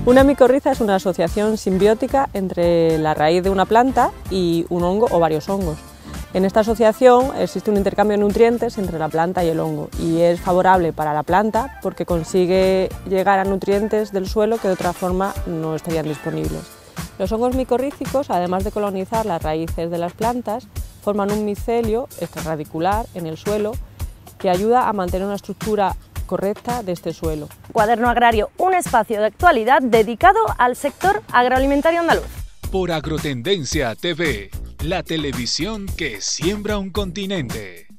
Una micorriza es una asociación simbiótica entre la raíz de una planta y un hongo o varios hongos. En esta asociación existe un intercambio de nutrientes entre la planta y el hongo y es favorable para la planta porque consigue llegar a nutrientes del suelo que de otra forma no estarían disponibles. Los hongos micorrízicos, además de colonizar las raíces de las plantas, forman un micelio extrarradicular en el suelo que ayuda a mantener una estructura correcta de este suelo. Cuaderno Agrario, un espacio de actualidad dedicado al sector agroalimentario andaluz. Por Agrotendencia TV, la televisión que siembra un continente.